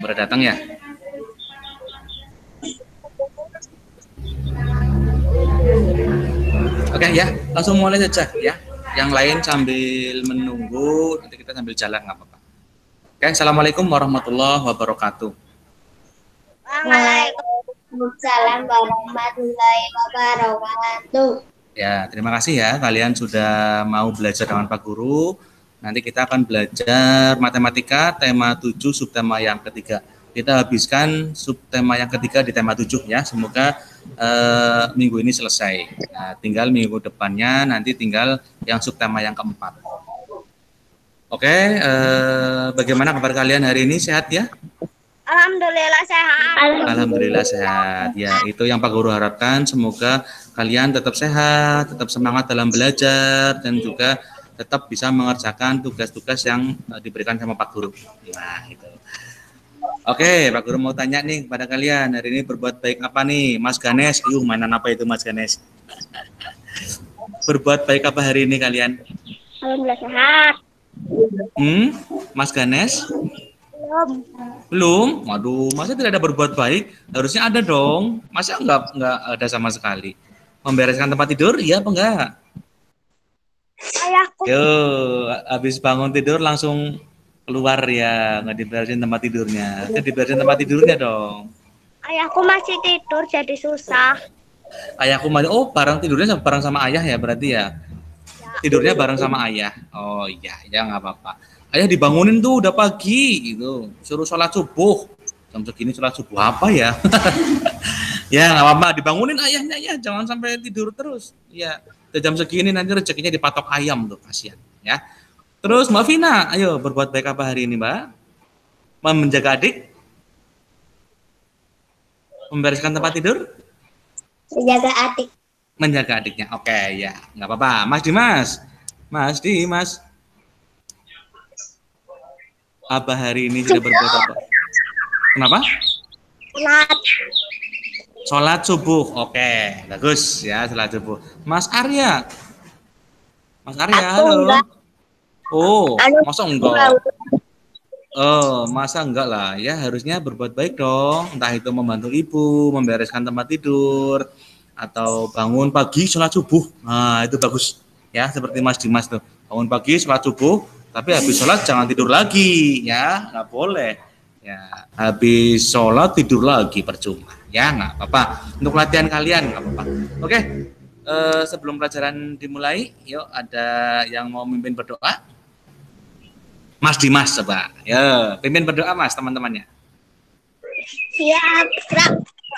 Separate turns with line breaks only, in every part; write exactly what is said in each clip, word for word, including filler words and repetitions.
Baru datang ya? Oke ya, langsung mulai saja ya. Yang lain sambil menunggu, nanti kita sambil jalan nggak apa-apa. Oke, assalamualaikum warahmatullahi wabarakatuh.
Waalaikumsalam warahmatullahi wabarakatuh.
Ya, terima kasih ya kalian sudah mau belajar dengan Pak Guru. Nanti kita akan belajar matematika tema tujuh subtema yang ketiga. Kita habiskan subtema yang ketiga di tema tujuh ya. Semoga eh, minggu ini selesai. Nah, tinggal minggu depannya nanti tinggal yang subtema yang keempat. Oke, eh, bagaimana kabar kalian hari ini? Sehat ya?
Alhamdulillah sehat.
Alhamdulillah sehat. Ya, itu yang Pak Guru harapkan. Semoga kalian tetap sehat, tetap semangat dalam belajar, dan juga tetap bisa mengerjakan tugas-tugas yang diberikan sama Pak Guru. Nah, itu. Oke, Pak Guru mau tanya nih kepada kalian. Hari ini berbuat baik apa nih, Mas Ganes? Yuh, mainan apa itu Mas Ganes? Berbuat baik apa hari ini kalian?
Alhamdulillah sehat.
Hmm, Mas Ganes?
Belum.
Belum? Waduh, masa tidak ada berbuat baik? Harusnya ada dong. Masa enggak enggak ada sama sekali? Membereskan tempat tidur? Iya apa enggak?
Ayahku.
Yo, habis bangun tidur langsung keluar ya, nggak diberesin tempat tidurnya. Kan diberesin tempat tidurnya dong.
Ayahku masih tidur jadi susah.
Ayahku malah, oh bareng tidurnya bareng sama ayah ya berarti ya? Tidurnya bareng sama ayah. Oh iya, ya nggak apa-apa. Ayah dibangunin tuh udah pagi gitu, suruh sholat subuh. Jam segini sholat subuh apa ya? Ya nggak apa-apa, dibangunin ayahnya ya, jangan sampai tidur terus. Ya, ke jam segini nanti rezekinya dipatok ayam tuh, kasihan ya. Terus Mbak Vina, ayo berbuat baik apa hari ini Mbak? Menjaga adik? Membereskan tempat tidur?
Menjaga adik.
Menjaga adiknya, oke ya, nggak apa-apa. Mas Dimas, Mas Dimas, apa hari ini sudah berbuat apa? Kenapa?
Sholat.
Sholat subuh, oke, bagus ya sholat subuh. Mas Arya, Mas Arya,
Aku
halo.
enggak.
Oh,
Anu,
masa enggak? Oh, masa enggak lah ya, harusnya berbuat baik dong. Entah itu membantu ibu, membereskan tempat tidur, atau bangun pagi sholat subuh. Nah, itu bagus ya, seperti Mas Dimas tuh. Bangun pagi sholat subuh, tapi habis sholat jangan tidur lagi ya, nggak boleh. Ya, habis sholat tidur lagi percuma. Ya, nggak apa-apa. Untuk latihan kalian nggak apa-apa. Oke, eh, sebelum pelajaran dimulai, yuk ada yang mau mimpin berdoa? Mas Dimas coba. Ya, pimpin berdoa Mas teman-temannya.
Siap. Siap.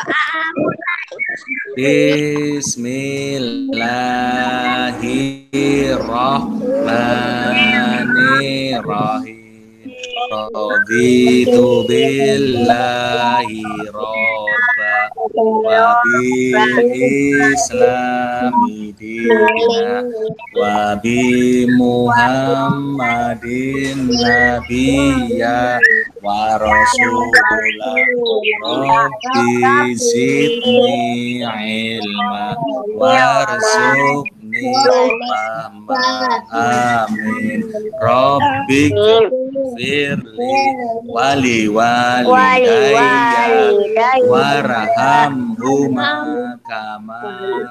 Bismillahirrahmanirrahim. Raditu billahi robba wa bil islami dina wa bi muhammadin nabiyya wa rasulah rabbi zidni ilma warzuqni fahma amin rabbik firli wali walidayya warhamhuma kama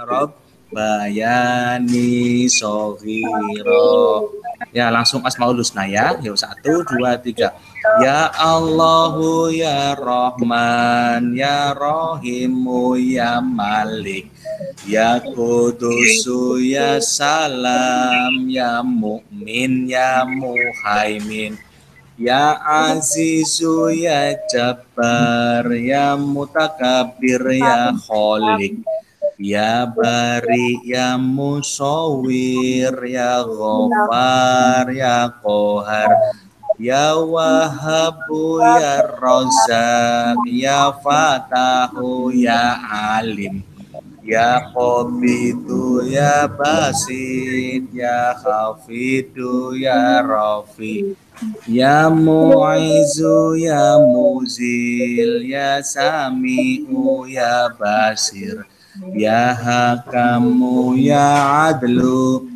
rabbayani shaghira. Ya, langsung Asmaul Husna ya. Yuk, satu, dua, tiga. Ya Allahu ya Rahman ya Rahimu ya Malik ya Kudusu ya Salam ya Mukmin ya Muhaimin ya Azizu ya Jabbar ya Mutakabbir ya Khalik ya Bari ya Musawwir ya Ghaffar ya Qahar ya Wahhabu ya Razzaq ya Fatahu ya Alim ya Qabidu ya Basid ya Khafidu ya Rafi ya Mu'izu ya Muzil ya Sami'u ya Basir ya Hakamu ya Adlu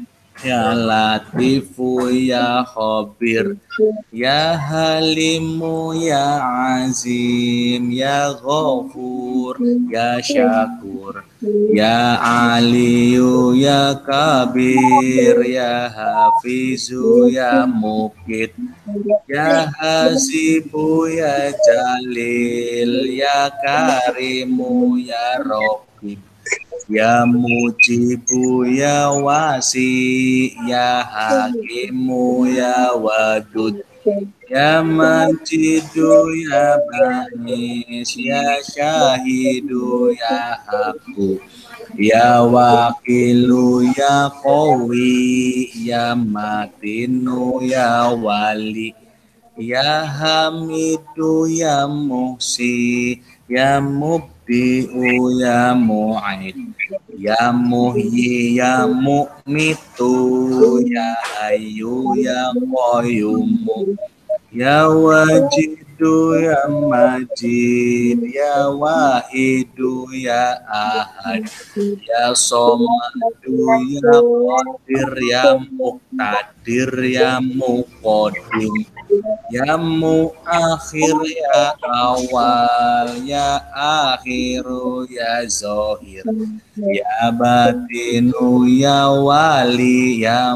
Ya Latifu ya Khabir, ya Halimu ya Azim, ya Ghafur, ya Syakur, ya Aliyu ya Kabir, ya Hafizu ya Mukit, ya Hasibu ya Jalil, ya Karimu ya Raqib, ya Mujibu ya Wasi, ya Hakimu ya Wadud, ya Majidu ya Banis, ya Syahidu ya Aku, ya Wakilu ya Qawi, ya Matinu ya Wali, ya Hamidu ya Muhsi, ya Mubdi'u ya Mu'id, ya Muhyi ya Mu'mitu, ya Hayyu ya Qayyumu, ya Wajidu ya Majid, ya Wahidu ya Ahad, ya Somadu ya Qadir ya Muqtadir ya Muqaddim, ya Muakhir ya Awal, ya Akhiru ya Zahir, ya Batinu ya Wali, ya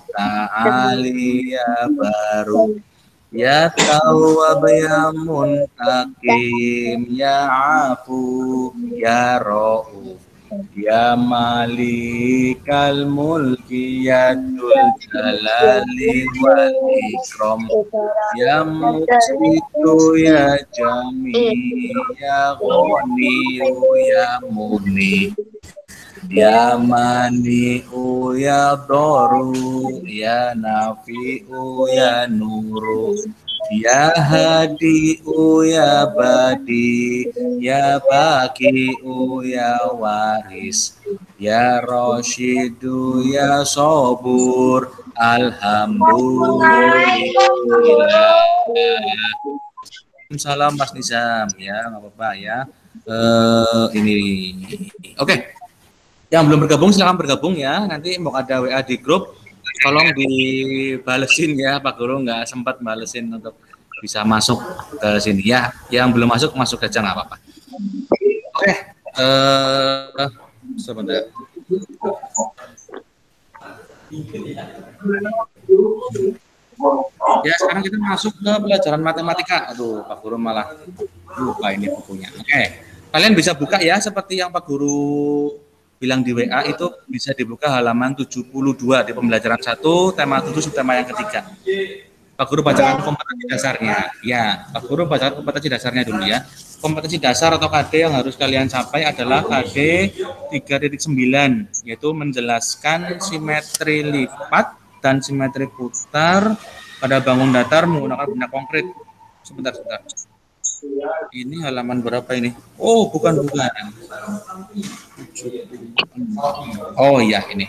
Muta'ali ya Baru, ya Tawwab ya Muntakim, ya Afu ya Ra'uf, ya Malikal Mulki ya Dzul Jalali wal Ikram, ya Muqsitu ya Jami, ya Ghaniyu ya Muni, ya Mani'u ya Doru, ya Nafi'u ya Nuru, ya Hadi'u ya Badi, ya Baki'u ya Waris, ya Rashidu ya Sobur, alhamdulillah. Salam Mas Nizam ya, nggak apa-apa ya. Uh, ini oke. Okay. Yang belum bergabung silahkan bergabung ya. Nanti mau ada W A di grup, tolong dibalesin ya, Pak Guru nggak sempat balesin untuk bisa masuk ke sini ya. Yang belum masuk masuk aja nggak apa-apa. Oke, okay. uh, sebentar. Ya sekarang kita masuk ke pelajaran matematika. Aduh, Pak Guru malah lupa ini bukunya. Oke, okay. Kalian bisa buka ya seperti yang Pak Guru bilang di W A, itu bisa dibuka halaman tujuh puluh dua di pembelajaran satu, tema tujuh, tema yang ketiga. Pak Guru bacakan kompetensi dasarnya. Ya, Pak Guru bacakan kompetensi dasarnya dulu ya. Kompetensi dasar atau K D yang harus kalian capai adalah K D tiga titik sembilan, yaitu menjelaskan simetri lipat dan simetri putar pada bangun datar menggunakan benda konkret. Sebentar, sebentar. Ini halaman berapa ini? Oh, bukan bukan. Oh iya ini.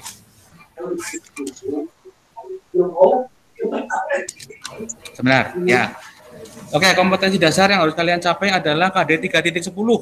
Sebentar, ya. Oke, kompetensi dasar yang harus kalian capai adalah K D tiga titik sepuluh.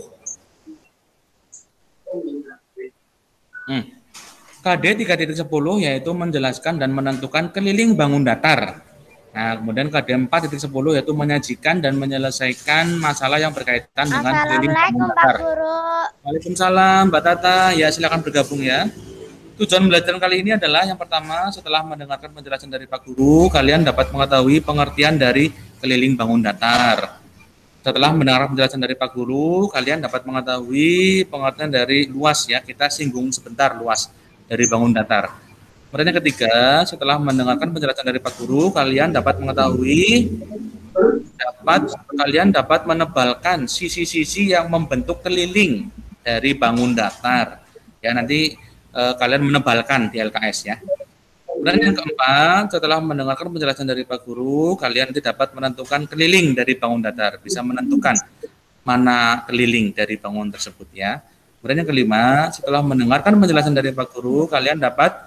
Hmm. K D tiga titik sepuluh yaitu menjelaskan dan menentukan keliling bangun datar. Nah, kemudian K D empat titik sepuluh yaitu menyajikan dan menyelesaikan masalah yang berkaitan dengan keliling bangun datar.
Pak Guru.
Waalaikumsalam, Mbak Tata. Ya, silakan bergabung ya. Tujuan pembelajaran kali ini adalah yang pertama, setelah mendengarkan penjelasan dari Pak Guru, kalian dapat mengetahui pengertian dari keliling bangun datar. Setelah mendengar penjelasan dari Pak Guru, kalian dapat mengetahui pengertian dari luas ya. Kita singgung sebentar luas dari bangun datar. Kemudian yang ketiga, setelah mendengarkan penjelasan dari Pak Guru, kalian dapat mengetahui, dapat kalian dapat menebalkan sisi-sisi yang membentuk keliling dari bangun datar. Ya nanti eh, kalian menebalkan di L K S ya. Kemudian yang keempat, setelah mendengarkan penjelasan dari Pak Guru, kalian nanti dapat menentukan keliling dari bangun datar, bisa menentukan mana keliling dari bangun tersebut ya. Kemudian yang kelima, setelah mendengarkan penjelasan dari Pak Guru, kalian dapat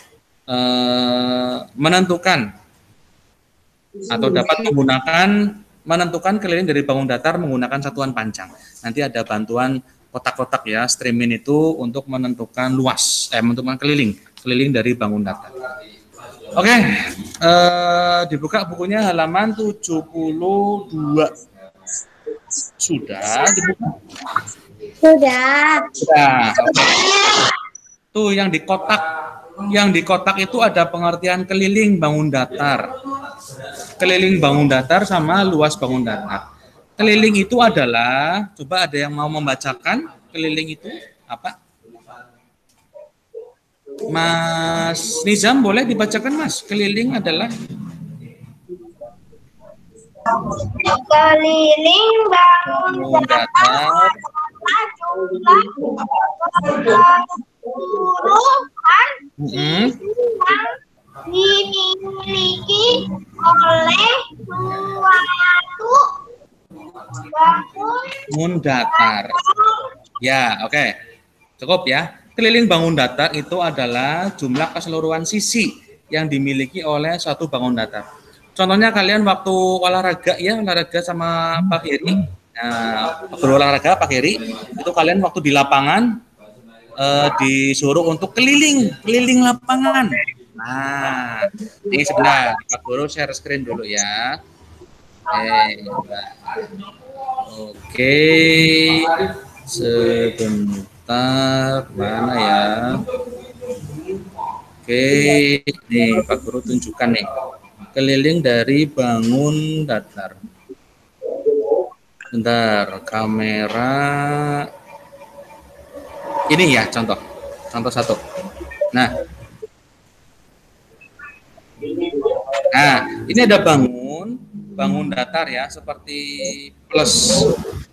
menentukan atau dapat menggunakan menentukan keliling dari bangun datar menggunakan satuan panjang. Nanti ada bantuan kotak-kotak ya, streaming itu untuk menentukan luas, eh menentukan keliling, keliling dari bangun datar. Oke, eh, dibuka bukunya halaman tujuh puluh dua. Sudah dibuka?
Sudah.
Sudah. Oke. Tuh yang di kotak. Yang di kotak itu ada pengertian keliling bangun datar. Keliling bangun datar sama luas bangun datar. Keliling itu adalah, coba ada yang mau membacakan keliling itu apa? Mas Nizam, boleh dibacakan Mas? Keliling adalah
Keliling bangun datar jumlah keseluruhan
mm-hmm.
yang dimiliki oleh suatu
bangun datar. Ya, oke. Okay. Cukup ya. Keliling bangun datar itu adalah jumlah keseluruhan sisi yang dimiliki oleh suatu bangun datar. Contohnya kalian waktu olahraga ya, olahraga sama Pak Heri. Nah, berolahraga Pak Heri, itu kalian waktu di lapangan eh, disuruh untuk keliling, keliling lapangan. Nah, ini sebentar, Pak Guru share screen dulu ya. Eh, Oke, sebentar, mana ya? Oke, nih Pak Guru tunjukkan nih, keliling dari bangun datar. Bentar, kamera. Ini ya contoh, contoh satu. Nah, nah ini ada bangun, bangun datar ya, seperti plus.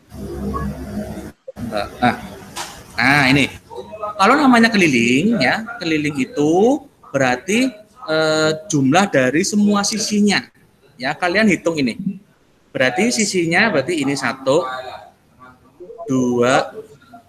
Nah, nah ini, kalau namanya keliling ya, keliling itu berarti eh, jumlah dari semua sisinya. Ya, kalian hitung ini. Berarti sisinya berarti ini satu, dua,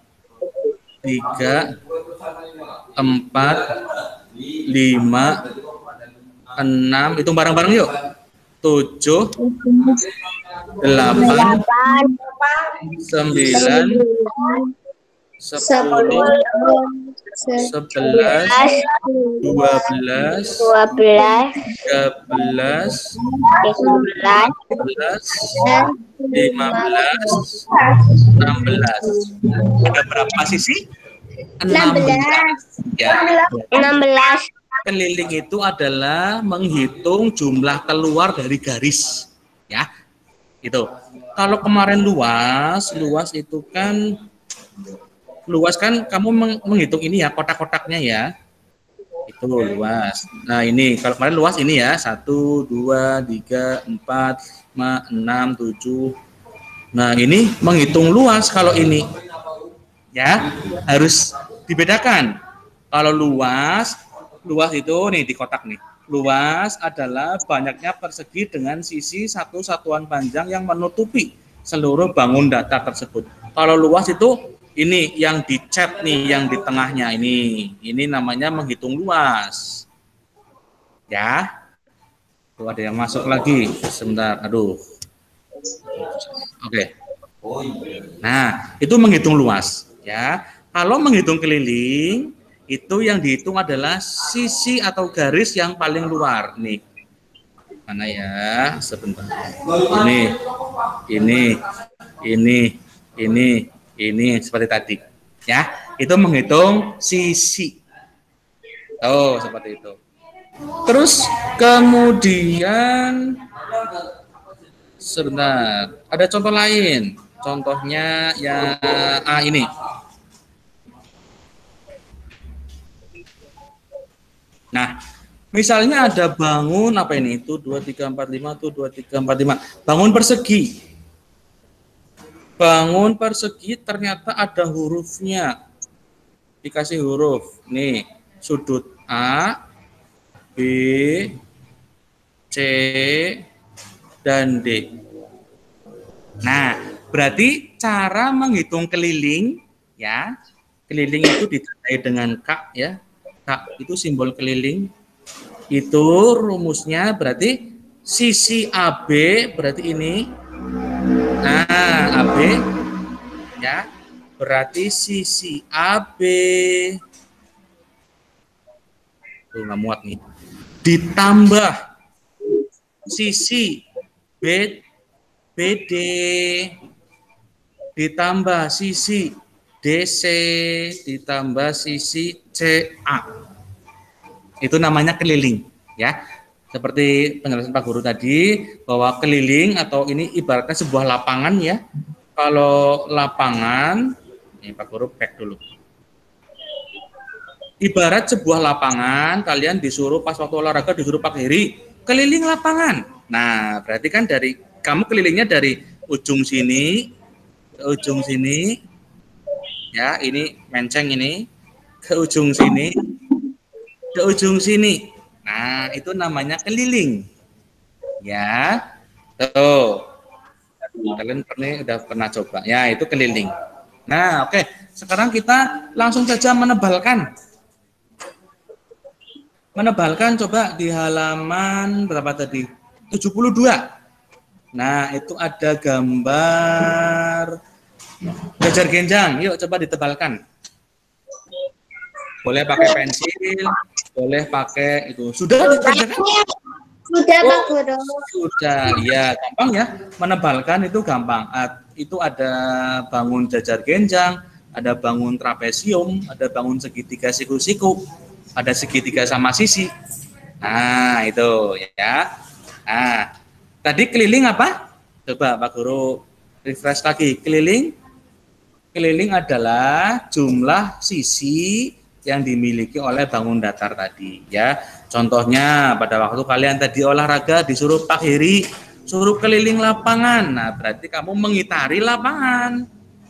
tiga, empat, lima, enam. Hitung bareng-bareng yuk. Tujuh, delapan, sembilan, sepuluh, sebelas, dua belas,
dua belas,
tiga belas,
tiga belas,
empat belas, lima belas, enam belas. Ada berapa sisi? enam belas. Ya.
enam belas.
Keliling itu adalah menghitung jumlah keluar dari garis. Ya. Itu. Kalau kemarin luas, luas itu kan luas kan kamu menghitung ini ya, kotak-kotaknya ya. Itu luas. Nah ini, kalau kemarin luas ini ya, satu, dua, tiga, empat, lima, enam, tujuh. Nah ini menghitung luas kalau ini. Ya, harus dibedakan. Kalau luas, luas itu nih di kotak nih. Luas adalah banyaknya persegi dengan sisi satu satuan panjang yang menutupi seluruh bangun datar tersebut. Kalau luas itu ini yang dicat nih, yang di tengahnya ini. Ini namanya menghitung luas. Ya. Tuh ada yang masuk lagi. Sebentar, aduh. Oke. Nah, itu menghitung luas, ya. Kalau menghitung keliling, itu yang dihitung adalah sisi atau garis yang paling luar nih. Mana ya? Sebentar. Ini, ini, ini, ini, ini seperti tadi. Ya, itu menghitung sisi. Oh, seperti itu. Terus kemudian sebentar, ada contoh lain. Contohnya ya ah ini. Nah, misalnya ada bangun apa ini? Itu dua tiga empat lima tuh dua tiga empat lima. Bangun persegi. Bangun persegi ternyata ada hurufnya. Dikasih huruf. Nih, sudut A, B, C, dan D. Nah, berarti cara menghitung keliling ya. Keliling itu ditandai dengan K ya. K itu simbol keliling. Itu rumusnya berarti sisi A B berarti ini. Nah, A B ya. Berarti sisi A B. Tuh nggak muat nih. ditambah sisi B, BD ditambah sisi D C ditambah sisi C A. Itu namanya keliling, ya. Seperti penjelasan Pak Guru tadi bahwa keliling atau ini ibaratnya sebuah lapangan, ya. Kalau lapangan, ini Pak Guru back dulu. Ibarat sebuah lapangan, kalian disuruh pas waktu olahraga disuruh Pak Heri keliling lapangan. Nah, berarti kan dari kamu kelilingnya dari ujung sini ke ujung sini, ya, ini menceng ini ke ujung sini, ke ujung sini. Nah, itu namanya keliling. Ya, tuh. Kalian pernah udah pernah coba. Ya, itu keliling. Nah, oke. Sekarang kita langsung saja menebalkan. Menebalkan coba di halaman berapa tadi? tujuh puluh dua. Nah, itu ada gambar jajar genjang. Yuk coba ditebalkan. Boleh pakai pensil, boleh pakai itu. Sudah dikerjakan?
Sudah,
Oh,
Pak Guru.
sudah. Ya, gampang ya. Menebalkan itu gampang. Itu ada bangun jajar genjang, ada bangun trapesium, ada bangun segitiga siku-siku, ada segitiga sama sisi. Nah, itu ya. Nah, tadi keliling apa? Coba Pak Guru refresh lagi. Keliling, keliling adalah jumlah sisi yang dimiliki oleh bangun datar tadi, ya. Contohnya pada waktu kalian tadi olahraga disuruh Pak Heri suruh keliling lapangan. Nah, berarti kamu mengitari lapangan.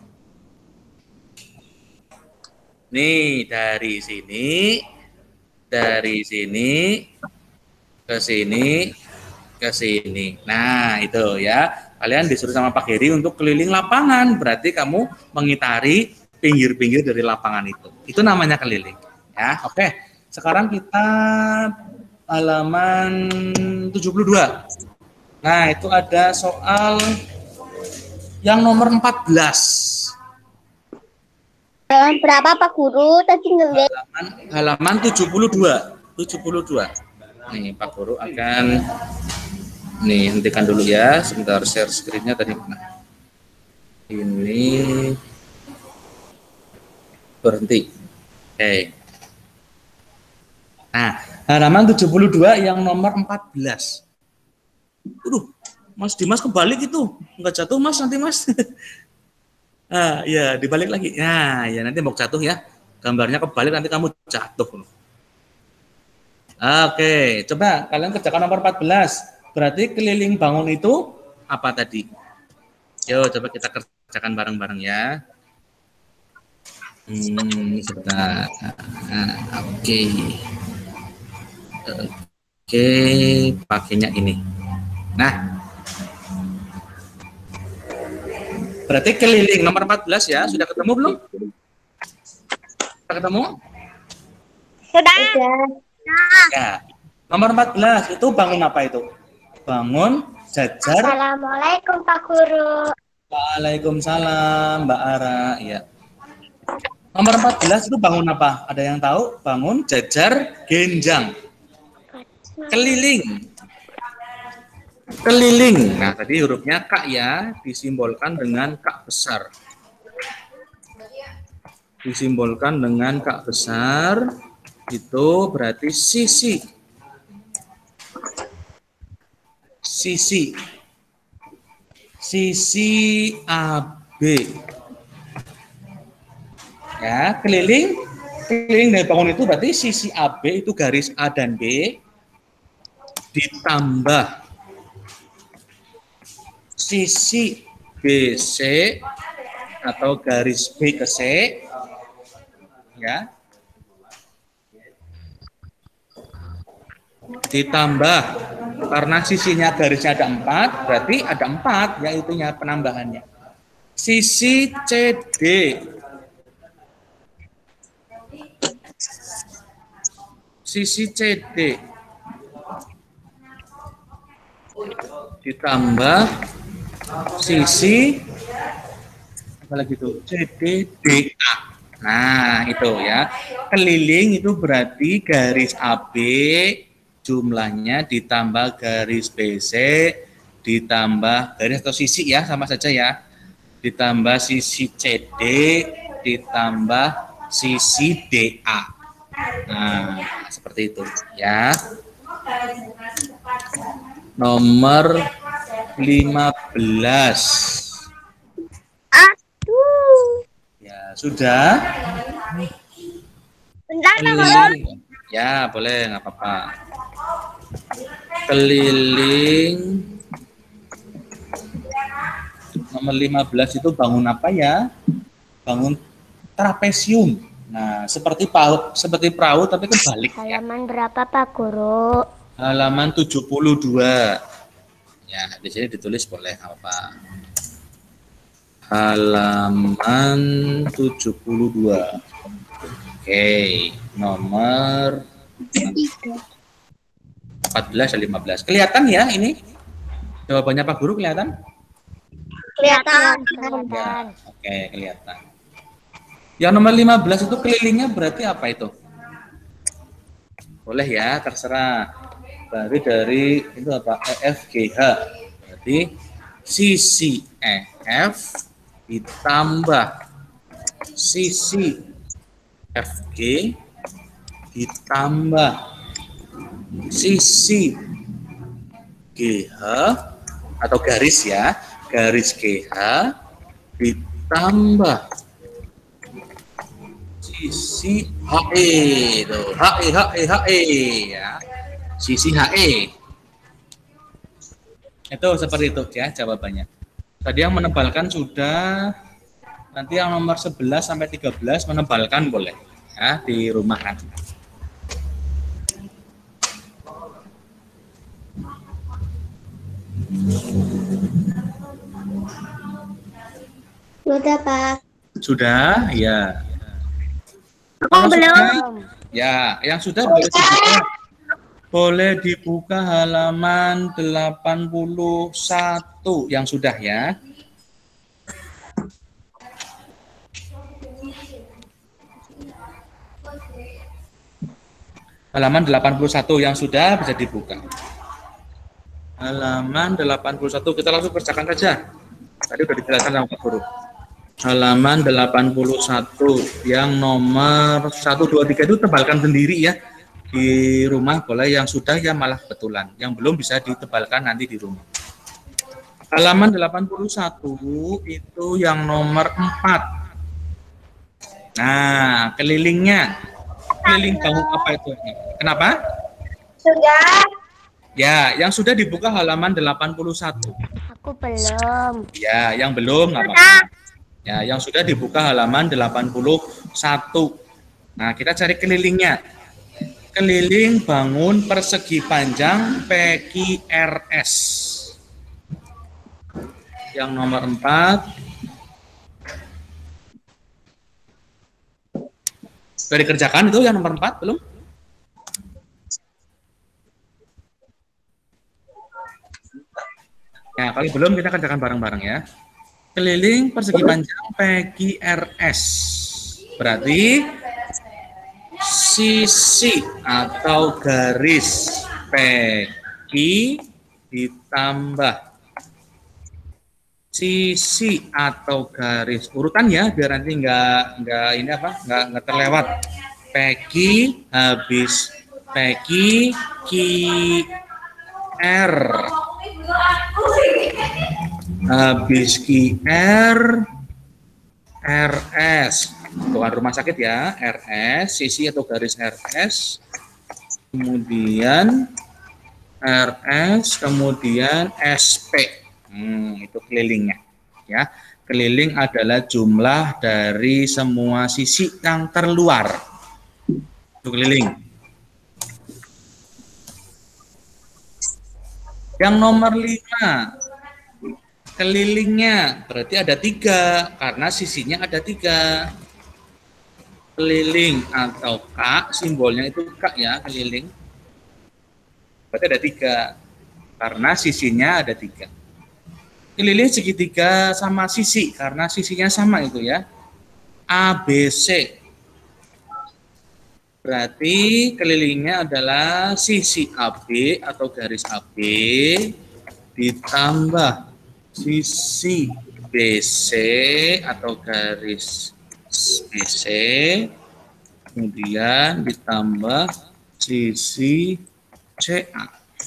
Nih, dari sini, dari sini ke sini, ke sini. Nah, itu ya. Kalian disuruh sama Pak Heri untuk keliling lapangan. Berarti kamu mengitari pinggir-pinggir dari lapangan itu. Itu namanya keliling. Ya, oke. Sekarang kita halaman tujuh puluh dua. Nah, itu ada soal yang nomor empat belas.
Halaman berapa Pak Guru? Tadi ngeliat.
Halaman, halaman tujuh puluh dua. tujuh puluh dua. Nih, Pak Guru akan nih hentikan dulu ya. Sebentar share screen-nya tadi. Nah, ini berhenti. Oke. Nah, halaman tujuh puluh dua yang nomor empat belas. Aduh, Mas Dimas kebalik itu. Enggak jatuh, Mas, nanti, Mas. Ah, ya, dibalik lagi. Nah, ya nanti mau jatuh ya. Gambarnya kebalik nanti kamu jatuh. Oke, coba kalian kerjakan nomor empat belas. Berarti keliling bangun itu apa tadi? Yuk, coba kita kerjakan bareng-bareng ya. Hmm, sebentar. Nah, oke. Oke, pakainya ini. Nah, berarti keliling nomor empat belas ya. Sudah ketemu belum? Sudah ketemu?
Sudah.
Ya. Nomor empat belas itu bangun apa itu? Bangun jajar.
Assalamualaikum Pak Guru.
Waalaikumsalam Mbak Ara. Ya. Nomor empat belas itu bangun apa? Ada yang tahu? Bangun jajar genjang. Keliling. Keliling. Nah, tadi hurufnya K ya, disimbolkan dengan K besar. Disimbolkan dengan K besar, itu berarti sisi. Sisi. Sisi A B. Ya, keliling. Keliling dari bangun itu berarti sisi A B itu garis A dan B ditambah sisi B C atau garis B ke C, ya, ditambah karena sisinya garisnya ada empat, berarti ada empat, yaitu penambahannya. Sisi C D sisi C D ditambah sisi apa lagi itu C D D A. Nah, itu ya. Keliling itu berarti garis A B jumlahnya ditambah garis B C ditambah garis atau sisi ya, sama saja ya, ditambah sisi C D ditambah sisi D A. Nah, seperti itu ya. Nomor lima belas.
Aduh.
Ya, sudah?
Bentar,
Keliling. Ya, boleh, nggak apa-apa. Keliling. Nomor lima belas itu bangun apa ya? Bangun trapesium. Nah, seperti perahu, seperti perahu tapi kebalik ya.
Halaman berapa Pak Guru?
Halaman tujuh puluh dua. Ya, di sini ditulis boleh apa? Halaman tujuh puluh dua. Oke, nomor empat belas dan lima belas. Kelihatan ya ini? Jawabannya Pak Guru kelihatan?
Kelihatan.
Ya, oke, kelihatan. Yang nomor lima belas itu kelilingnya berarti apa itu? Boleh ya, terserah. Berarti dari itu apa? E F G H. Berarti sisi E F ditambah sisi F G ditambah sisi G H atau garis ya, garis G H ditambah sisi H E, tuh, H E, H E, H E ya, sisi H E. Itu seperti itu ya jawabannya. Tadi yang menebalkan sudah, nanti yang nomor sebelas sampai tiga belas menebalkan boleh ya di rumah kan.
Sudah Pak.
Sudah ya.
Oh, belum.
Sudah, ya, yang sudah boleh dibuka. Boleh dibuka halaman delapan puluh satu yang sudah ya. Halaman delapan puluh satu yang sudah bisa dibuka. Halaman delapan puluh satu kita langsung kerjakan saja. Tadi sudah dijelaskan sama Pak Guru. Halaman delapan puluh satu yang nomor satu, dua, tiga itu tebalkan sendiri ya. Di rumah boleh, yang sudah ya malah betulan. Yang belum bisa ditebalkan nanti di rumah. Halaman delapan puluh satu itu yang nomor empat. Nah, kelilingnya. Keliling bangun apa itu? Kenapa?
Sudah.
Ya, yang sudah dibuka halaman delapan puluh satu.
Aku belum.
Ya, yang belum nggak apa-apa. Ya, yang sudah dibuka halaman delapan puluh satu. Nah, kita cari kelilingnya. Keliling bangun persegi panjang P Q R S. Yang nomor empat. Sudah dikerjakan itu yang nomor empat belum? Ya, kalau belum kita kerjakan bareng-bareng ya. Keliling persegi panjang P Q R S. Berarti sisi atau garis P Q ditambah sisi atau garis urutan ya, biar nanti enggak enggak ini apa? Enggak enggak terlewat. P Q habis P Q Q R habis Q R R S, bukan rumah sakit ya, R S, sisi atau garis R S, kemudian R S, kemudian S P, hmm, itu kelilingnya ya. Keliling adalah jumlah dari semua sisi yang terluar, itu keliling. Yang nomor lima, kelilingnya berarti ada tiga, karena sisinya ada tiga. Keliling atau K, simbolnya itu K ya, keliling. Berarti ada tiga, karena sisinya ada tiga. Keliling segitiga sama sisi, karena sisinya sama itu ya. A, B, C. Berarti kelilingnya adalah sisi A B atau garis A B ditambah sisi B C atau garis B C, kemudian ditambah sisi C A.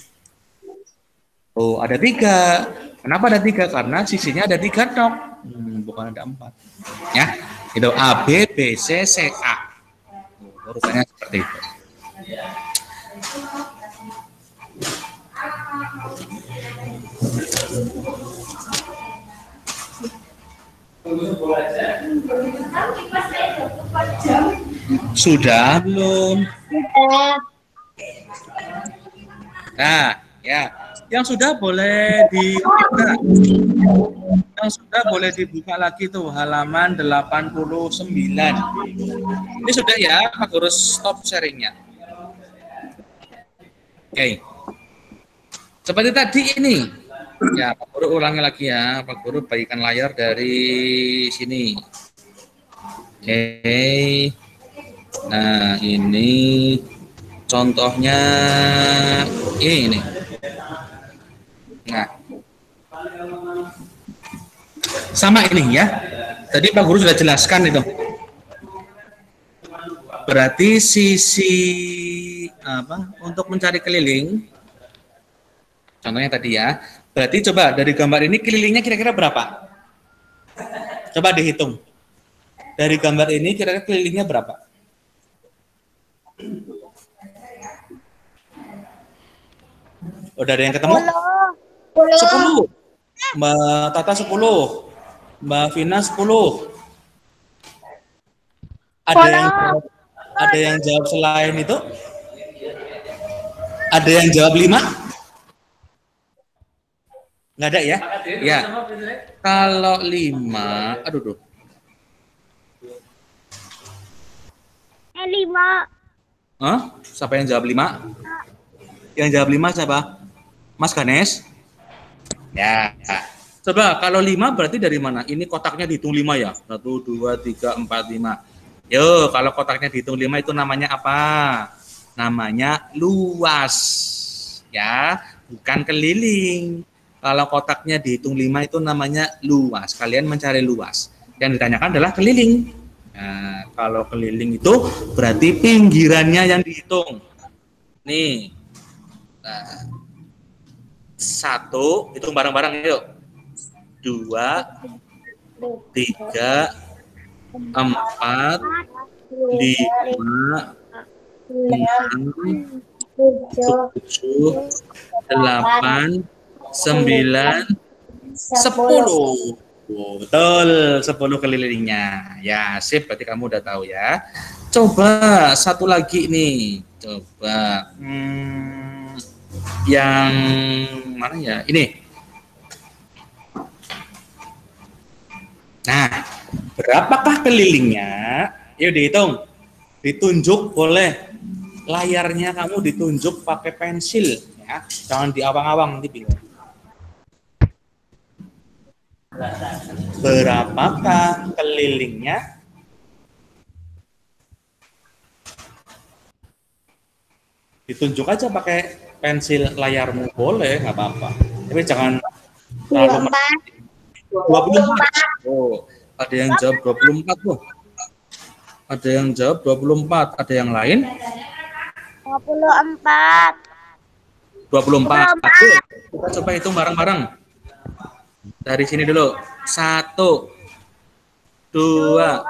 Oh, ada tiga. Kenapa ada tiga? Karena sisinya ada tiga dok. Hmm, bukan ada empat. Ya, itu A, B, B, C, C, A. Urutannya seperti itu. Sudah belum?
Sudah.
Nah, ya, yang sudah boleh dibuka. Yang sudah boleh dibuka lagi tuh halaman delapan puluh sembilan. Ini sudah ya, Pak Guru stop sharingnya. Oke. Seperti tadi ini. Ya, Pak Guru ulangi lagi ya. Pak Guru bagikan layar dari sini. Oke. Nah, ini contohnya ini. Nah, sama ini ya. Tadi Pak Guru sudah jelaskan itu. Berarti sisi apa untuk mencari keliling. Contohnya tadi ya. Berarti coba dari gambar ini kelilingnya kira-kira berapa? Coba dihitung. Dari gambar ini kira-kira kelilingnya berapa? Udah ada yang ketemu? sepuluh. Mbak Tata sepuluh. Mbak Vina sepuluh. Ada yang jawab, ada yang jawab selain itu? Ada yang jawab lima? Nggak ada ya? Ya. Kalau lima, aduh tuh.
Eh, lima.
Hah? Siapa yang jawab lima? Yang jawab lima siapa? Mas Ganes? Ya. Coba kalau lima berarti dari mana? Ini kotaknya dihitung lima ya? Satu, dua, tiga, empat, lima. Yo, kalau kotaknya dihitung lima itu namanya apa? Namanya luas. Ya, bukan keliling. Kalau kotaknya dihitung lima itu namanya luas. Kalian mencari luas. Yang ditanyakan adalah keliling. Nah, kalau keliling itu berarti pinggirannya yang dihitung. Nih. Nah, satu, hitung bareng-bareng yuk. Dua, tiga, empat, lima, enam, tujuh, delapan, sembilan, sepuluh. Betul, sepuluh kelilingnya. Ya, sip, berarti kamu udah tahu ya. Coba satu lagi nih. Coba hmm, yang mana ya? Ini. Nah, berapakah kelilingnya? Yuk dihitung. Ditunjuk boleh. Layarnya kamu ditunjuk pakai pensil ya. Jangan diawang-awang nanti bingung. Berapakah kelilingnya? Ditunjuk aja pakai pensil layarmu boleh, nggak apa-apa. Tapi jangan terlalu dua puluh empat. Oh, ada yang jawab dua puluh empat tuh. Ada yang jawab dua puluh empat. Ada yang lain?
dua puluh empat.
dua puluh empat. Kita coba hitung bareng-bareng. Dari sini dulu. Satu, dua,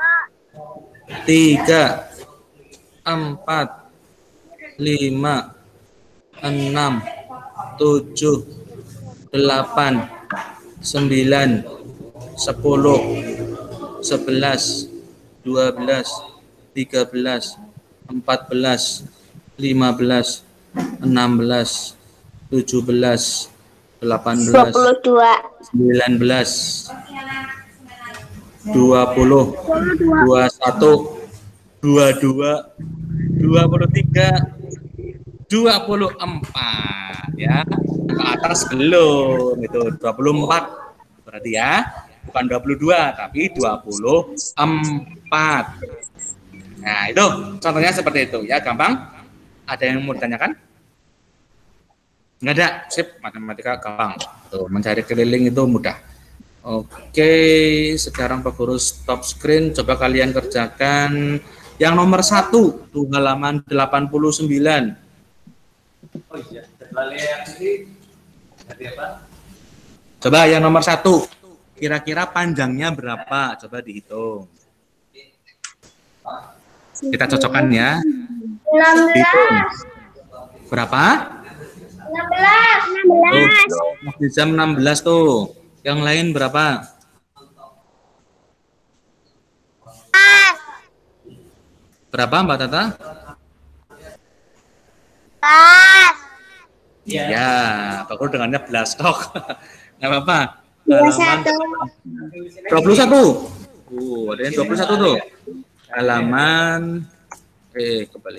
tiga, empat, lima, enam, tujuh, delapan, sembilan, sepuluh, sebelas, dua belas, tiga belas, empat belas, lima belas, enam belas, tujuh belas, delapan belas,
dua puluh dua.
sembilan belas, dua puluh, dua puluh satu, dua puluh dua, dua puluh tiga, dua puluh empat ya. Ke atas belum, itu dua puluh empat berarti ya. Bukan dua puluh dua tapi dua puluh empat. Nah, itu contohnya seperti itu ya, gampang. Ada yang mau ditanyakan? Nggak ada, sip, matematika gampang. Tuh, mencari keliling itu mudah. Oke, sekarang Pak Guru stop screen. Coba kalian kerjakan yang nomor satu, tuh halaman delapan puluh sembilan. Oh iya, coba yang nomor satu, kira-kira panjangnya berapa? Coba dihitung. Kita cocokkan ya.
enam belas.
Berapa?
enam belas. enam belas.
Di jam enam belas tuh. Yang lain berapa? Berapa Mbak Tata?
Pas.
Ya, Pak Guru dengannya belas stok. Nggak apa-apa.
dua puluh satu.
dua puluh satu. Uh, ada yang dua puluh satu tuh. Halaman eh kembali.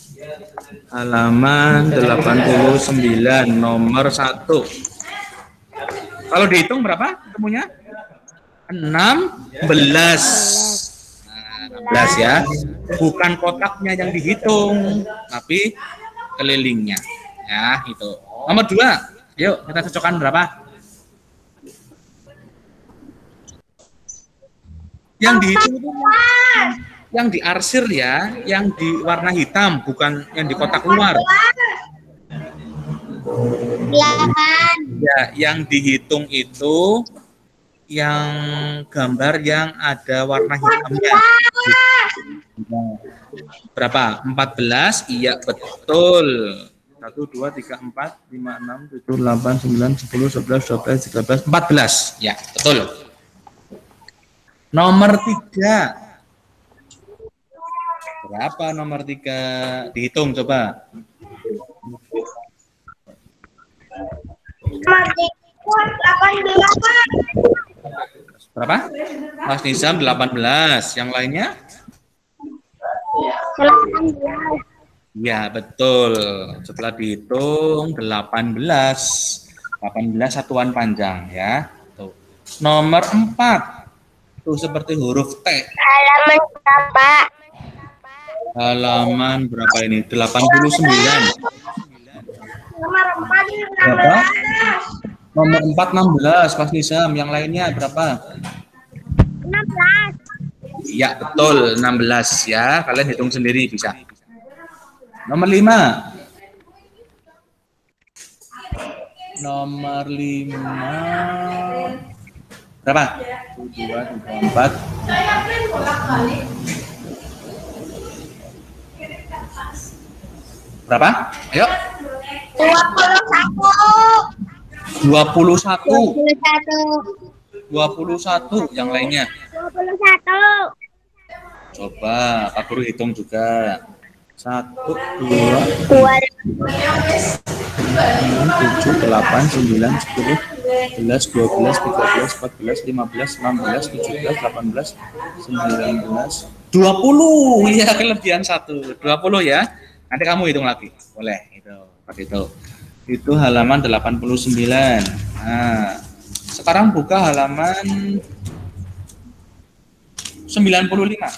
Halaman delapan puluh sembilan nomor satu. Kalau dihitung berapa ketemunya? enam belas. Nah, enam belas ya. Bukan kotaknya yang dihitung, tapi kelilingnya. Ya, itu. Nomor dua. Yuk, kita cocokkan berapa? Yang dihitung itu yang diarsir ya, yang di warna hitam, bukan yang di kotak luar.
delapan.
Ya, yang dihitung itu yang gambar yang ada warna hitamnya. Berapa? empat belas? Iya, betul. satu, dua, tiga, empat, lima, enam, tujuh, delapan, sembilan, sepuluh, sebelas, dua belas, tiga belas, empat belas. Ya, betul. Nomor tiga. Berapa nomor tiga? Dihitung coba.
delapan belas.
Berapa? Mas Nizam delapan belas. Yang lainnya?
delapan belas.
Ya, betul. Setelah dihitung delapan belas. delapan belas satuan panjang ya. Tuh. Nomor empat. Tuh seperti huruf T.
Halaman berapa?
Halaman berapa ini? delapan puluh sembilan.
Nomor empat.
Berapa? Nomor empat enam belas, Mas Nizam. Yang lainnya berapa?
enam belas.
Iya, betul. enam belas ya. Kalian hitung sendiri bisa. Nomor lima. Nomor lima. Berapa? satu, dua, tiga, empat. Berapa? Ayo.
dua puluh satu.
dua puluh satu.
dua puluh satu.
dua puluh satu. Yang lainnya.
dua puluh satu.
Coba Pak Guru hitung juga. Satu, dua,
dua.
tujuh, delapan, sembilan, sepuluh, sebelas, dua belas, tiga belas, empat belas, lima belas, enam belas, tujuh belas, delapan belas, sembilan belas, dua puluh. Iya, kelebihan satu. dua puluh ya. Nanti kamu hitung lagi. Boleh. Itu. Pakai itu. Itu halaman delapan puluh sembilan. Nah, sekarang buka halaman sembilan puluh lima.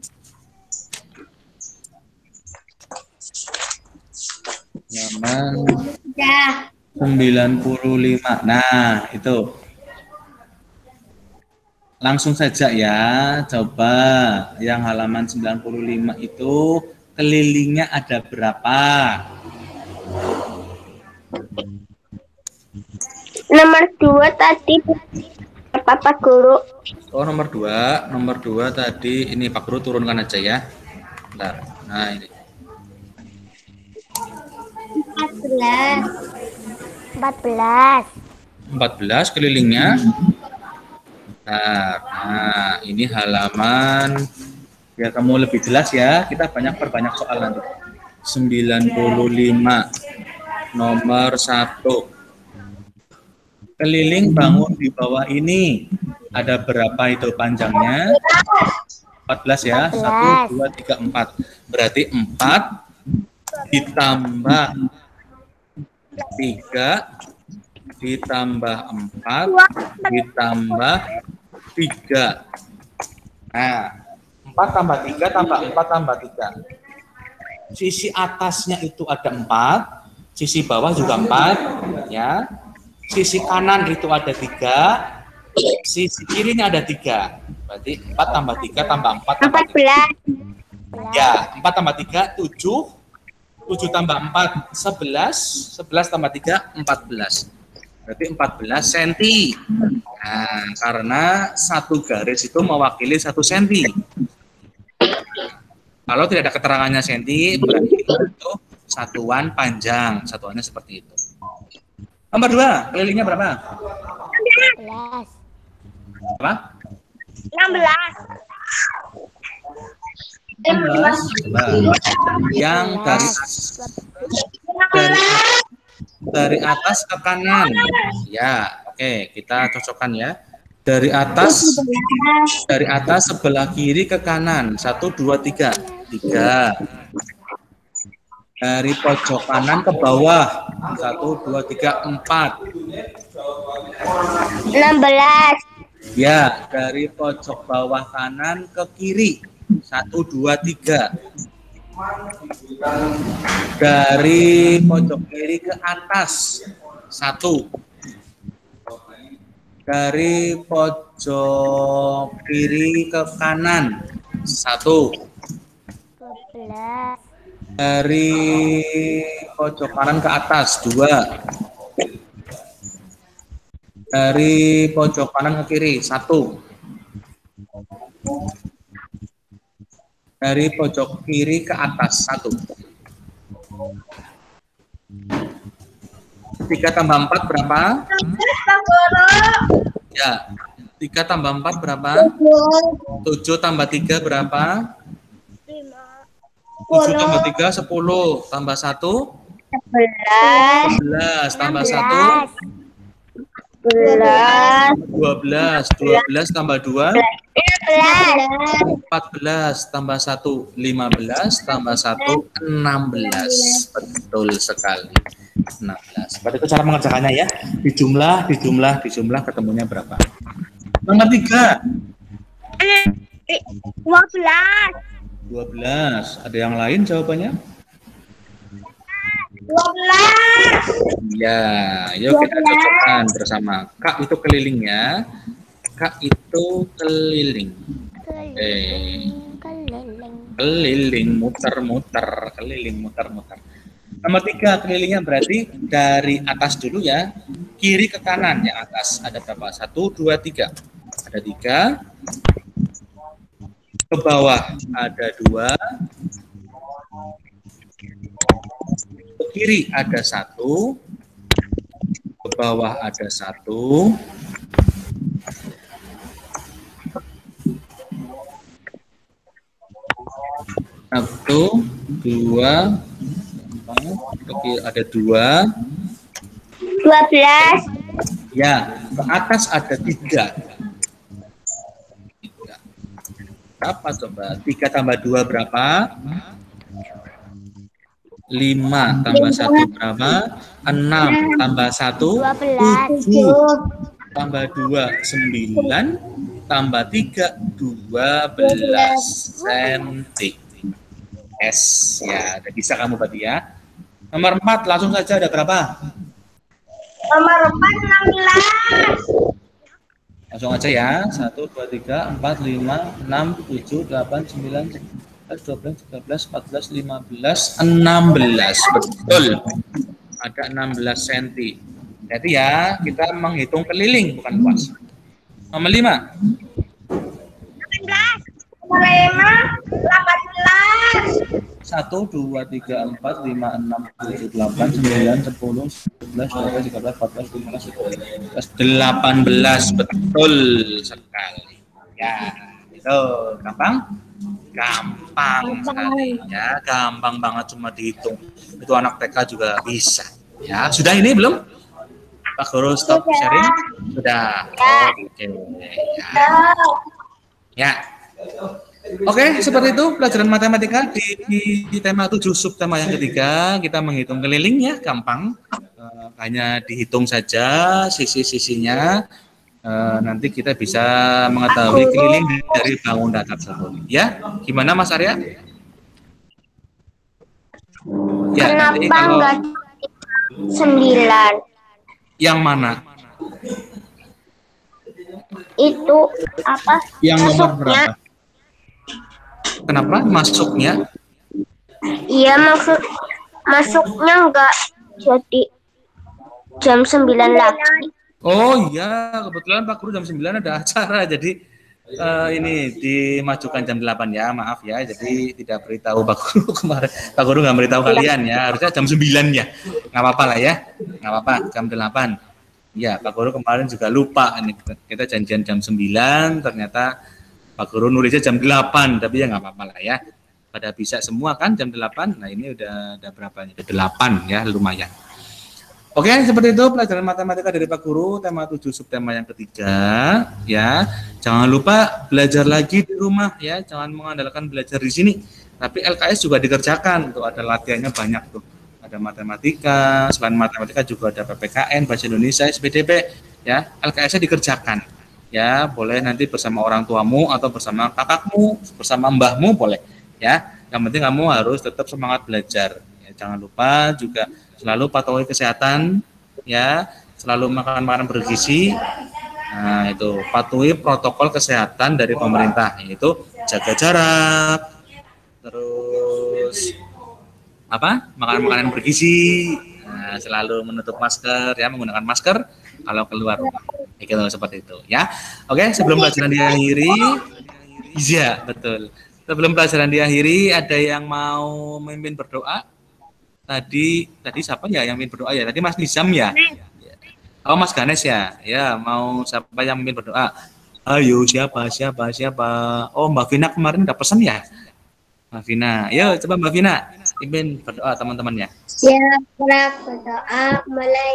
Halaman sembilan puluh lima. Nah, itu. Langsung saja ya. Coba yang halaman sembilan puluh lima itu kelilingnya ada berapa?
Nomor dua tadi berapa Pak Guru?
Oh, nomor dua. Nomor dua tadi ini Pak Guru turunkan aja ya. Bentar. Nah, ini.
empat belas. empat belas.
empat belas kelilingnya. Bentar. Nah, ini halaman biar kamu lebih jelas ya. Kita banyak perbanyak soal nanti. sembilan puluh lima. Nomor satu. Keliling bangun di bawah ini ada berapa itu panjangnya? empat belas ya. satu, dua, tiga, empat. Berarti empat ditambah tiga ditambah empat ditambah tiga. Nah, empat tambah tiga tambah empat tambah tiga. Sisi atasnya itu ada empat, sisi bawah juga empat, ya. Sisi kanan itu ada tiga, sisi kirinya ada tiga. Berarti empat tambah tiga tambah empat tambah tiga. Ya, empat tambah tiga, tujuh. tujuh tambah empat, sebelas. sebelas tambah tiga, empat belas. Berarti empat belas senti. Nah, karena satu garis itu mewakili satu senti. Kalau tidak ada keterangannya senti, berarti itu satuan panjang. Satuannya seperti itu. Nomor dua, kelilingnya berapa?
enam belas.
Apa?
enam belas.
enam belas. Yang dari dari dari atas ke kanan. Ya, oke, kita cocokkan ya. Dari atas dari atas sebelah kiri ke kanan. Satu, dua, tiga. Tiga. Dari pojok kanan ke bawah. Satu, dua, tiga, empat.
enam belas.
Ya, dari pojok bawah kanan ke kiri. Satu, dua, tiga. Dari pojok kiri ke atas. Satu. Dari pojok kiri ke kanan. Satu.
dua belas.
Dari pojok kanan ke atas. Dua. Dari pojok kanan ke kiri. Satu. Dari pojok kiri ke atas. Satu. Tiga tambah empat berapa? Ya. Tiga tambah empat berapa? Tujuh tambah tiga berapa? Tujuh tambah tiga, sepuluh. Tambah satu?
sebelas.
Sebelas. Tambah satu?
sebelas.
Dua belas. Dua belas tambah dua? Empat belas. Tambah satu? Lima belas. Tambah satu? Enam belas. Betul sekali. enam belas. Berarti itu cara mengerjakannya ya. Dijumlah, dijumlah, dijumlah, ketemunya berapa? Nomor tiga.
dua belas.
dua belas. Ada yang lain jawabannya?
dua belas.
Ya, yuk kita cocokkan bersama. Kak itu kelilingnya. Kak itu keliling. Eh, keliling, muter-muter, keliling, muter-muter. Nomor tiga, kelilingnya berarti dari atas dulu ya, kiri ke kanan. Yang atas ada berapa? Satu, dua, tiga. Ada tiga. Ke bawah ada dua. Ke kiri ada satu. Ke bawah ada satu. Satu, dua. Ada dua.
dua belas.
Ya, ke atas ada tiga. Tiga. Berapa coba? Tiga tambah dua berapa? Lima tambah satu berapa? Enam tambah satu? Tujuh. Tambah dua sembilan. Tambah tiga dua belas senti. S ya, udah bisa kamu berarti ya. Nomor empat langsung saja ada berapa?
Nomor empat enam belas.
Langsung aja ya. Satu, dua, tiga, empat, lima, enam, tujuh, delapan, sembilan, sebelas, dua belas, tiga belas, empat belas, lima belas, enam belas. Betul. Ada enam belas senti. Jadi ya, kita menghitung keliling bukan luas. Nomor lima.
delapan belas. Nomor lima, delapan belas.
Satu, dua, tiga, empat, lima, enam, tujuh, delapan, sembilan, sepuluh, sebelas, dua belas, tiga belas, empat belas, lima belas, delapan belas. Betul sekali. Ya, itu gampang? Gampang sekali. Ya, gampang banget cuma dihitung. Itu anak T K juga bisa. Ya, sudah ini belum? Pak Guru stop sharing? Sudah. Oke. Ya. Ya. Oke, seperti itu pelajaran matematika di, di, di tema tujuh subtema yang ketiga. Kita menghitung keliling ya, gampang. Uh, hanya dihitung saja sisi-sisinya. uh, nanti kita bisa mengetahui keliling dari bangunan tersebut. Ya, gimana Mas Arya?
Ya, kenapa nanti kalau enggak sembilan?
Yang mana?
Itu apa?
Yang nomor berapa? Kenapa masuknya?
Iya, maksud masuknya enggak jadi jam sembilan lagi.
Oh iya, kebetulan Pak Guru jam sembilan ada acara, jadi uh, ini dimajukan jam delapan ya, maaf ya, jadi tidak beritahu Pak Guru kemarin. Pak Guru nggak beritahu kalian ya, harusnya jam sembilan ya, nggak apa-apa lah ya, nggak apa-apa, jam delapan. Ya, Pak Guru kemarin juga lupa, ini kita janjian jam sembilan, ternyata Pak Guru nulisnya jam delapan, tapi ya nggak apa-apa lah ya. Pada bisa semua kan jam delapan, nah ini udah, udah berapa nih, delapan ya, lumayan. Oke, seperti itu pelajaran matematika dari Pak Guru, tema tujuh subtema yang ketiga, ya. Jangan lupa belajar lagi di rumah, ya. Jangan mengandalkan belajar di sini. Tapi L K S juga dikerjakan, tuh ada latihannya banyak tuh. Ada matematika, selain matematika juga ada P P K N, bahasa Indonesia, S P D P, ya. L K S-nya dikerjakan, ya. Boleh nanti bersama orang tuamu atau bersama kakakmu, bersama mbahmu boleh, ya. Yang penting kamu harus tetap semangat belajar. Ya, jangan lupa juga selalu patuhi kesehatan, ya, selalu makan makanan bergizi. Nah, itu patuhi protokol kesehatan dari pemerintah, yaitu jaga jarak, terus apa? Makan makanan bergizi, nah, selalu menutup masker, ya, menggunakan masker kalau keluar rumah. Itu seperti itu, ya. Oke, sebelum pelajaran diakhiri, iya betul. Sebelum pelajaran diakhiri, ada yang mau memimpin berdoa? Tadi tadi siapa ya yang mimpin berdoa ya? Tadi Mas Nizam ya? Oh Mas Ganes ya? Ya, mau siapa yang mimpin berdoa? Ayo siapa siapa siapa? Oh Mbak Vina kemarin udah pesan ya? Mbak Vina, yuk coba Mbak Vina mimpin berdoa teman-temannya.
Ya, berdoa mulai.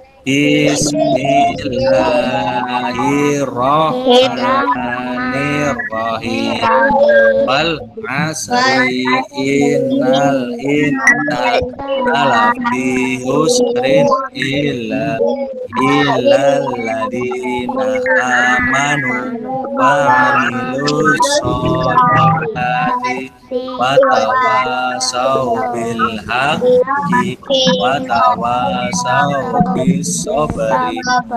Bismillahirrahmanirrahim. Wal asri innal insana lafi husrin illa illal ladina amanu wa amilus sholihati wa tawasau bil haqqi wa tawasau bis sabri.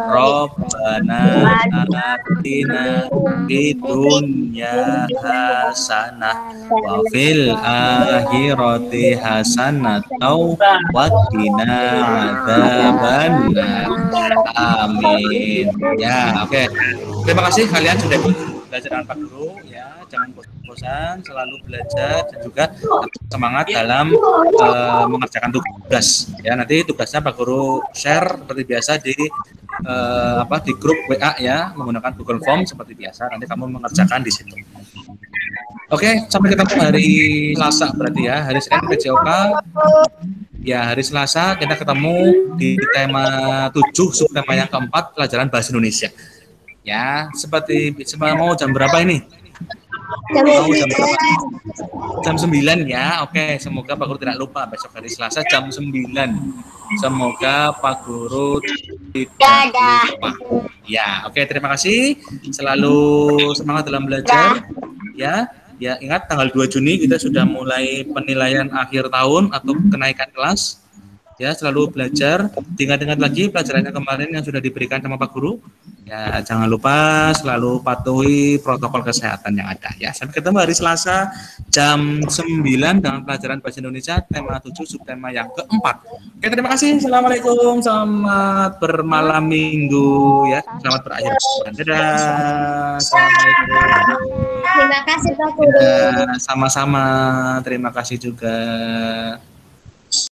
Rabbana atina fid dunya hasanah wa fil akhirati hasanah wa qina adzabannar. Amin. Ya, oke. Okay. Terima kasih kalian sudah belajar dengan Pak Guru, ya. Jangan bosan-bosan, selalu belajar dan juga semangat dalam uh, mengerjakan tugas. Ya, nanti tugasnya Pak Guru share seperti biasa di uh, apa di grup W A ya, menggunakan Google Form seperti biasa. Nanti kamu mengerjakan di situ. Oke, sampai ketemu hari Selasa berarti ya. Hari Senin P J O K. Ya, hari Selasa kita ketemu di tema tujuh subtema yang keempat pelajaran bahasa Indonesia. Ya, seperti mau jam berapa ini?
Jam
mau jam berapa? Jam sembilan ya. Oke, semoga Pak Guru tidak lupa besok hari Selasa jam sembilan. Semoga Pak Guru tidak lupa. Ya, oke, terima kasih. Selalu semangat dalam belajar. Ya. Ya, ingat tanggal dua Juni kita sudah mulai penilaian akhir tahun atau kenaikan kelas. Ya, selalu belajar. Ingat-ingat lagi pelajarannya kemarin yang sudah diberikan sama Pak Guru. Ya, jangan lupa selalu patuhi protokol kesehatan yang ada ya. Sampai ketemu hari Selasa jam sembilan dengan pelajaran bahasa Indonesia tema tujuh subtema yang keempat. Oke, terima kasih. Assalamualaikum. Selamat bermalam Minggu ya. Selamat berakhir. Dadah. Assalamualaikum.
Terima kasih Pak Guru.
Sama-sama. Terima kasih juga.